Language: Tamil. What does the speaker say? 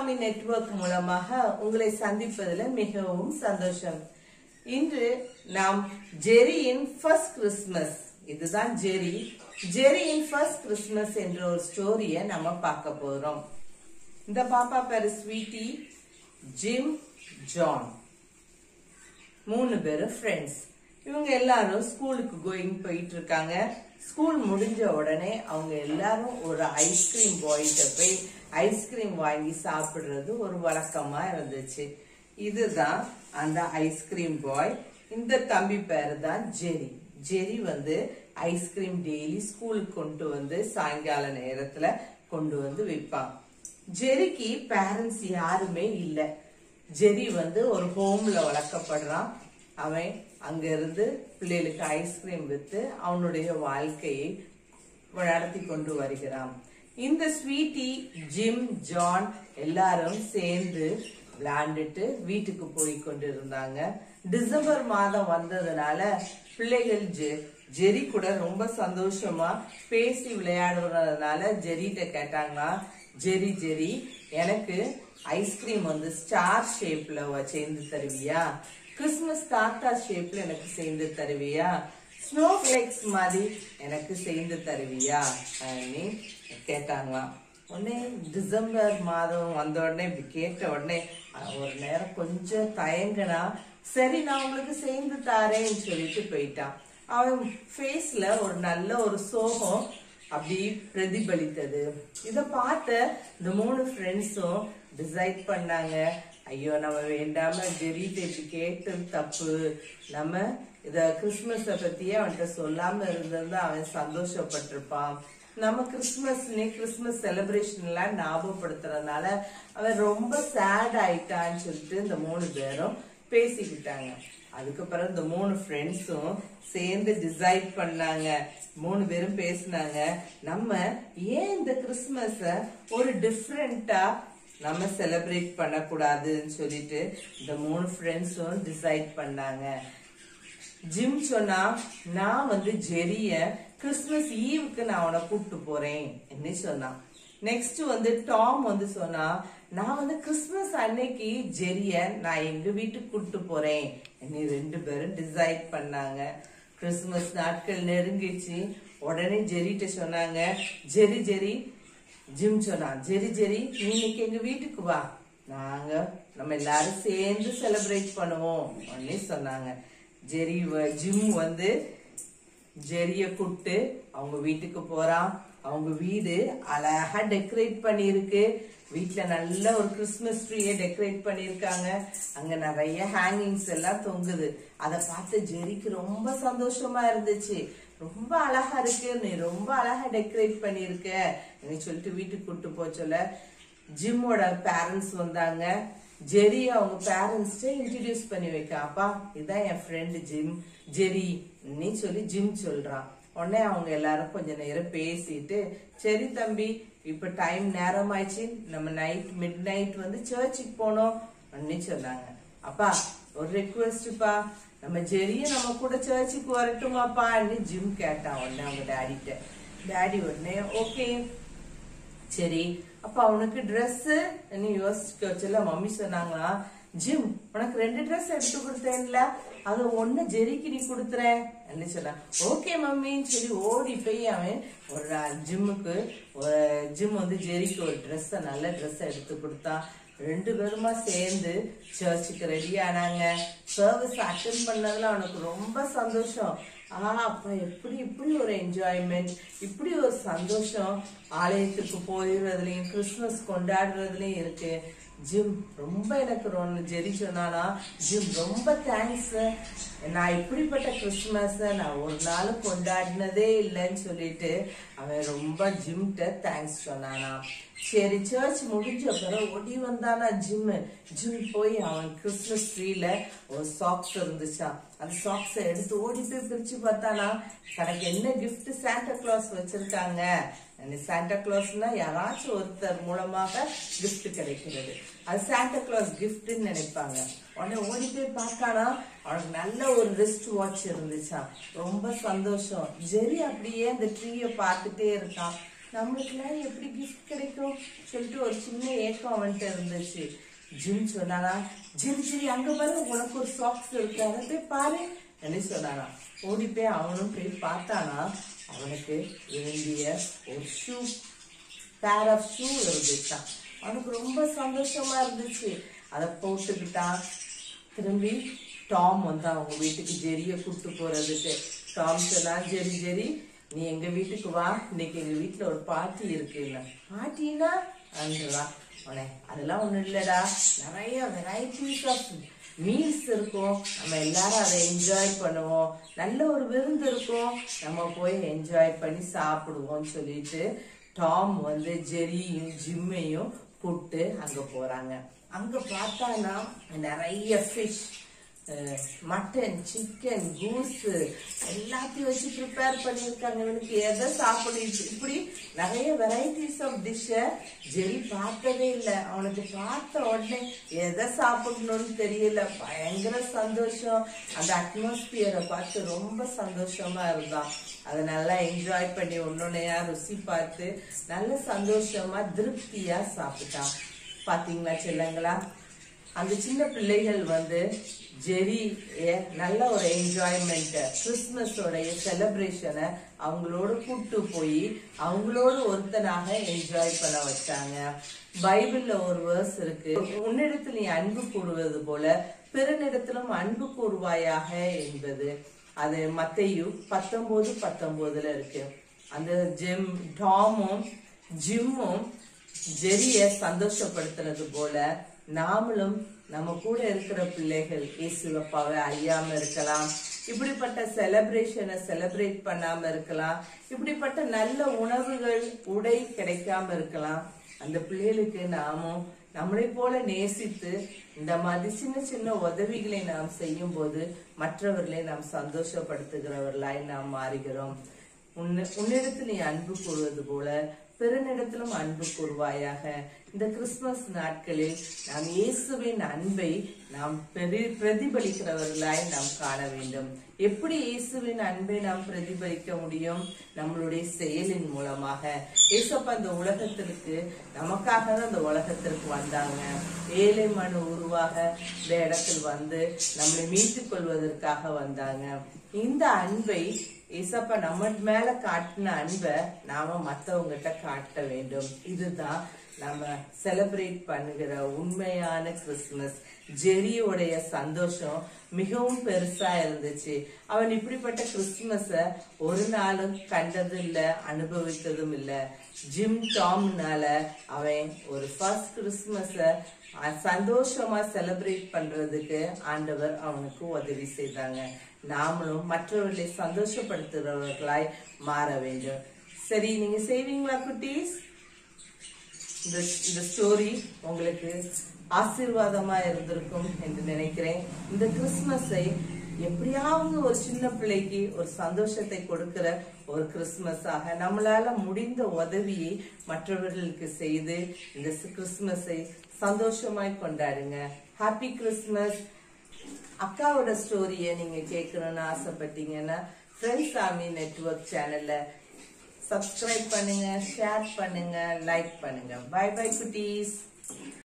சாமி நெட்வொர்க் மூலமாக உங்களை சந்திப்பதில் மிகவும் சந்தோஷம். இன்று நாம் ஜெரியின் ஃபர்ஸ்ட் கிறிஸ்மஸ், இதுதான் ஜெரியின் ஃபர்ஸ்ட் கிறிஸ்மஸ் என்ற ஒரு ஸ்டோரியை நம்ம பார்க்க போறோம். இந்த பாப்பா பேரு ஸ்வீட்டி, ஜிம், ஜான், 3 பேரும் ஃப்ரெண்ட்ஸ். இவங்க எல்லாரும் ஸ்கூலுக்கு போயிட்டு இருக்காங்க. ஸ்கூல் முடிஞ்ச உடனே அவங்க எல்லாரும் ஒரு ஐஸ்கிரீம் பாய்கிட்ட போய் ஐஸ்கிரீம் வாங்கி சாப்பிடுறது ஒரு வழக்கமா இருந்துச்சு. இதுதான் அந்த ஐஸ்கிரீம் பாய். இந்த தம்பி பேரு தான் ஜெரி வந்து ஐஸ்கிரீம் டெய்லி ஸ்கூலுக்கு கொண்டு வந்து சாயங்கால நேரத்துல கொண்டு வந்து விற்பான். ஜெரிக்கு பேரண்ட்ஸ் யாருமே இல்ல. ஜெரி வந்து ஒரு ஹோம்ல வளர்க்கப்படுறான். அவன் அங்க இருந்து பிள்ளைகளுக்கு ஐஸ்கிரீம் வித்து அவனுடைய வாழ்க்கையை நடத்தி கொண்டு வருகிறான். இந்த ஸ்வீட்டி, ஜிம், ஜான் எல்லாரும் சேர்ந்து விளையாண்டுட்டு வீட்டுக்கு போய் கொண்டு இருந்தாங்க. டிசம்பர் மாதம் வந்ததுனால பிள்ளைகள் ஜெரி கூட ரொம்ப சந்தோஷமா பேசி விளையாடுறதுனால ஜெரிட்ட கேட்டாங்கன்னா, ஜெரி எனக்கு ஐஸ்கிரீம் வந்து ஸ்டார் ஷேப்ல சேர்ந்து தருவியா, கிறிஸ்துமஸ் தாத்தா ஷேப்ல எனக்கு சேர்ந்து தருவியா, ஸ்னோ பிளேக்ஸ் மாதிரி எனக்கு சேர்ந்து தருவியா அப்படின்னு கேட்டாங்களாம். உடனே டிசம்பர் மாதம் வந்த உடனே இப்படி கேட்ட உடனே ஒரு நேரம் கொஞ்சம் தயங்கினா, சரி நான் உங்களுக்கு சேர்ந்து தாரேன்னு சொல்லிட்டு போயிட்டான். அவன் ஃபேஸ்ல ஒரு நல்ல ஒரு சோகம் அப்படி பிரதிபலித்தது. இத பார்த்த இந்த 3 ஃப்ரெண்ட்ஸும் டிசைட் பண்ணாங்க, ஐயோ நம்ம வேண்டாம ஜெரிட்ட இப்படி கேட்டது தப்பு, நம்ம இத கிறிஸ்துமஸ பத்தியே அவன்கிட்ட சொல்லாம இருந்திருந்தா அவன் சந்தோஷப்பட்டிருப்பான். நம்ம கிறிஸ்துமஸ் செலிப்ரேஷன் எல்லாம் ஞாபகப்படுத்துறதுனால அவன் ரொம்ப சேட் ஆயிட்டான்னு சொல்லிட்டு இந்த 3 பேரும் பேசிக்கிட்டாங்க. அதுக்கப்புறம் இந்த 3 ஃப்ரெண்ட்ஸும் சேர்ந்து டிசைட் பண்ணாங்க. 3 பேரும் பேசினாங்க, நம்ம ஏன் இந்த கிறிஸ்துமஸ ஒரு டிஃப்ரெண்டா நம்ம செலிப்ரேட் பண்ணக்கூடாதுன்னு சொல்லிட்டு இந்த 3 ஃப்ரெண்ட்ஸும் டிசைட் பண்ணாங்க. ஜிம் சொன்னா, நான் வந்து ஜெரிய கிறிஸ்துமஸ் ஈவுக்கு நான் அவனை கூப்பிட்டு போறேன் என்ன சொன்னான். நெக்ஸ்ட் வந்து டாம் வந்து சொன்னா, நான் வந்து கிறிஸ்துமஸ் அன்னைக்கு ஜெரிய நான் எங்க வீட்டுக்கு கூப்பிட்டு போறேன். 2 பேரும் டிசைட் பண்ணாங்க. கிறிஸ்துமஸ் நாட்கள் நெருங்கிச்சு. உடனே ஜெரிட்ட சொன்னாங்க, ஜெரி ஜிம் சொன்னா, ஜெரி நீ இன்னைக்கு எங்க வீட்டுக்கு வா, நம்ம எல்லாரும் சேர்ந்து செலிப்ரேட் பண்ணுவோம் அப்படின்னு சொன்னாங்க. ஜிம் வந்து ஜெரிய கூப்பிட்டு அவங்க வீட்டுக்கு போறான். அவங்க வீடு அழகா டெக்கரேட் பண்ணிருக்கு. வீட்டுல நல்ல ஒரு கிறிஸ்துமஸ் ட்ரீயை டெக்கரேட் பண்ணிருக்காங்க. அங்க நிறைய ஹேங்கிங்ஸ் எல்லாம் தொங்குது. அதை பார்த்து ஜெரிக்கு ரொம்ப சந்தோஷமா இருந்துச்சு. ரொம்ப அழகா இருக்கு, நீ ரொம்ப அழகா டெக்கரேட் பண்ணிருக்க நீ சொல்லிட்டு வீட்டுக்கு கூட்டு போச்சல. ஜிம்மோட பேரண்ட்ஸ் வந்தாங்க. ஜெரி அவங்க பேரண்ட்ஸ் இன்ட்ரடியூஸ் பண்ணி வைக்க, அப்பா இதான் என் ஃப்ரெண்டு ஜெரி நீ சொல்லி ஜிம் சொல்றான். உடனே அவங்க எல்லாரும் கொஞ்ச நேரம் பேசிட்டு, சரி தம்பி இப்ப டைம் நேரம் ஆயிடுச்சு, நம்ம மிட் நைட் வந்து சர்ச்சுக்கு போனோம் அப்படின்னு சொன்னாங்க. அப்பா ஒரு ரெக்வெஸ்ட்பா, நம்ம ஜெரிய நம்ம கூட சர்ச்சுக்கு வரட்டுமாப்பா ஜிம் கேட்டான். உடனே அவங்க டாடி உடனே ஓகே சரி. அப்ப அவனுக்கு ட்ரெஸ் யோசிக்க வச்சல. மம்மி சொன்னாங்களா, ஜிம் உனக்கு 2 ட்ரெஸ் எடுத்து கொடுத்தேன்ல, அது ஒண்ணு ஜெரிக்கு நீ கொடுத்துறேன் சொன்னா. ஓகே மம்மின்னு சொல்லி ஓடி போய் அவன் ஒரு ஜிம் வந்து ஜெரிக்கு ஒரு நல்ல ட்ரெஸ் எடுத்து கொடுத்தான். 2 பேருமா சேர்ந்து சர்ச்சுக்கு ரெடி ஆனாங்க. சர்வீஸ் அட்டென்ட் பண்ணதுல அவனுக்கு ரொம்ப சந்தோஷம். அப்ப இப்படி ஒரு என்ஜாய்மெண்ட், இப்படி ஒரு சந்தோஷம் ஆலயத்துக்கு போயிடுறதுலயும் கிறிஸ்துமஸ் கொண்டாடுறதுலயும் இருக்கு. ஜிம் ரொம்ப எனக்கு ஜெரி சொன்னானா, ஜிம் ரொம்ப தேங்க்ஸ், நான் இப்படிப்பட்ட கிறிஸ்துமஸ் நான் ஒரு நாள் கொண்டாடினதே இல்லைன்னு சொல்லிட்டு அவன் ரொம்ப ஜிம்கிட்ட தேங்க்ஸ் சொன்னானா. சரி சர்ச் முடிஞ்ச பிறகு ஓடி வந்தானா ஜிம் போய் அவன் கிறிஸ்துமஸ் ட்ரீல ஒரு சாக்ஸ் இருந்துச்சான். அந்த சாக்ஸ எடுத்து ஓடி போய் பிரிச்சு பார்த்தானா, தனக்கு என்ன கிஃப்ட் சாண்டா கிளாஸ் வச்சிருக்காங்க. சாண்டா கிளாஸ்னா யாராச்சும் ஒருத்தர் மூலமாக கிஃப்ட் கிடைக்கிறது, அது சாண்டா கிளாஸ் கிஃப்ட்னு நினைப்பாங்க. உடனே ஓடி போய் பார்த்தானா, அவனுக்கு நல்ல ஒரு ரிஸ்ட் வாட்ச் இருந்துச்சான். ரொம்ப சந்தோஷம். ஜெரி அப்படியே அந்த ட்ரீய பார்த்துட்டே இருக்கான். நம்மளுக்குலாம் எப்படி கிஃப்ட் கிடைக்கும் சொல்லிட்டு ஒரு சின்ன ஏக்கம் அவன்கிட்ட இருந்துச்சு. ஜிம் சொன்னானா, ஜெரி அங்க பாரு உனக்கு ஒரு சாக்ஸ் இருக்கு, அதை போய் பாரு என்ன சொன்னானா. ஓடி போய் அவனும் போய் பார்த்தானா, அவனுக்கு வேண்டிய ஒரு ஷூ, பேர் ஆஃப் ஷூ இருந்துச்சான். அவனுக்கு ரொம்ப சந்தோஷமா இருந்துச்சு. அதை போட்டுக்கிட்டான். திரும்பி டாம் வந்து அவங்க வீட்டுக்கு ஜெரிய கூப்பிட்டு போறதுக்கு. டாம் சொன்னா, ஜெரி நீ எங்க வீட்டுக்கு வா, இன்னைக்கு எங்க வீட்டுல ஒரு பார்ட்டி இருக்குல்ல. பார்ட்டினா அங்கவா உனே, அதெல்லாம் ஒண்ணும் இல்லடா, நிறைய வெரைட்டிஸ் ஆஃப் மீல்ஸ் இருக்கும், நம்ம எல்லாரும் அதை என்ஜாய் பண்ணுவோம், நல்ல ஒரு விருந்து இருக்கும், நம்ம போய் என்ஜாய் பண்ணி சாப்பிடுவோம்னு சொல்லிட்டு டாம் வந்து ஜெரியும் ஜிம்மையும் கூப்பிட்டு அங்க போறாங்க. அங்க பார்த்தானா நிறைய ஃபிஷ், மட்டன், சிக்கன், கூஸ் எல்லாத்தையும் வச்சு ப்ரிப்பேர் பண்ணியிருக்காங்க. இவனுக்கு எதை சாப்பிடுச்சு, இப்படி நிறைய வெரைட்டிஸ் ஆஃப் டிஷ்ஷ ஜெரி பார்த்ததே இல்லை. அவனுக்கு பார்த்த உடனே எதை சாப்பிடணும்னு தெரியல. பயங்கர சந்தோஷம். அந்த அட்மாஸ்பியரை பார்த்து ரொம்ப சந்தோஷமா இருந்தான். அதை நல்லா என்ஜாய் பண்ணி ஒன்னொன்னையா ருசி பார்த்து நல்ல சந்தோஷமா திருப்தியா சாப்பிட்டான். பாத்தீங்களா செல்லங்களா, அந்த சின்ன பிள்ளைகள் வந்து ஜெரி நல்ல ஒரு என்ஜாய்மெண்ட், கிறிஸ்துமஸோடைய செலிப்ரேஷனை அவங்களோட கூட்டு போய் அவங்களோட ஒருத்தனாக என்ஜாய் பண்ண வச்சாங்க. பைபிள்ல ஒரு வேர்ஸ் இருக்கு, உன்னிடத்தில் நீ அன்பு கூறுவது போல பிறனிடத்திலும் அன்பு கூறுவாயாக என்பது. அது மத்தேயு 19:19 இருக்கு. அந்த டாமும் ஜிம்மும் ஜெரிய சந்தோஷப்படுத்துறது போல நாமளும் நம்ம கூட இருக்கிற பிள்ளைகள் இயேசுவப்பாவை அறியாம இருக்கலாம், இப்படிப்பட்ட செலிப்ரேஷனை செலிப்ரேட் பண்ணாம இருக்கலாம், இப்படிப்பட்ட நல்ல உணவுகள் உடை கிடைக்காம இருக்கலாம். அந்த பிள்ளைகளுக்கு நாமும் நம்மளை போல நேசித்து இந்த மாதிரி சின்ன சின்ன உதவிகளை நாம் செய்யும் போது மற்றவர்களை நாம் சந்தோஷப்படுத்துகிறவர்களாய் நாம் மாறுகிறோம். உன்னிடத்தில் நீ அன்பு கூறுவது போல பிறனிடத்திலும் அன்பு கூறுவாயாக. இந்த கிறிஸ்துமஸ் நாட்களில் நாம் இயேசுவின் அன்பை நாம் பிரதிபலிக்கிறவர்களாய் நாம் காண வேண்டும். எப்படி இயேசுவின் அன்பை நாம் பிரதிபலிக்க முடியும்? நம்மளுடைய செயலின் மூலமாக. இயேசப்பா இந்த உலகத்திற்கு நமக்காக தான் இந்த உலகத்திற்கு வந்தாங்க. ஏழை மனு உருவாக இந்த இடத்தில் வந்து நம்மளை மீட்டுக் கொள்வதற்காக வந்தாங்க. இந்த அன்பை ஏசப்பா நம்ம மேல காட்டின அன்பை நாம மத்தவங்கிட்ட காட்ட வேண்டும். இதுதான் நம்ம செலிப்ரேட் பண்ணுகிற உண்மையான கிறிஸ்துமஸ். ஜெரியோடைய சந்தோஷம் மிகவும் பெருசா இருந்துச்சு. அவன் இப்படிப்பட்ட கிறிஸ்துமஸ ஒரு நாளும் கண்டதும் இல்ல, அனுபவித்ததும் இல்ல. ஜிம் டாம்னால அவன் ஒரு ஃபர்ஸ்ட் கிறிஸ்துமஸ சந்தோஷமா செலிப்ரேட் பண்றதுக்கு ஆண்டவர் அவனுக்கு உதவி செய்தாங்க. நாமளும் மற்றவர்களை சந்தோஷப்படுத்துறவர்களாய் மாற வேண்டும். சரி, நீங்க செய்வீங்களா குட்டீஸ்? இந்த ஸ்டோரி உங்களுக்கு ஆசீர்வாதமா இருந்திருக்கும் என்று நினைக்கிறேன். இந்த கிறிஸ்துமஸை எப்படியாவது ஒரு சின்ன பிள்ளைக்கு ஒரு சந்தோஷத்தை கொடுக்கிற ஒரு கிறிஸ்துமஸாக நம்மளால முடிந்த உதவியை மற்றவர்களுக்கு செய்து இந்த கிறிஸ்துமஸை சந்தோஷமாய் கொண்டாடுங்க. Happy Christmas. அக்காவோட ஸ்டோரிய நீங்க கேட்கணும்னு ஆசைப்பட்டீங்கன்னா ஃப்ரெண்ட்ஸ் ஆர்மி நெட்வொர்க் சேனல்ல சப்ஸ்கிரைப் பண்ணுங்க, ஷேர் பண்ணுங்க, லைக் பண்ணுங்க. பை பை குட்டீஸ்.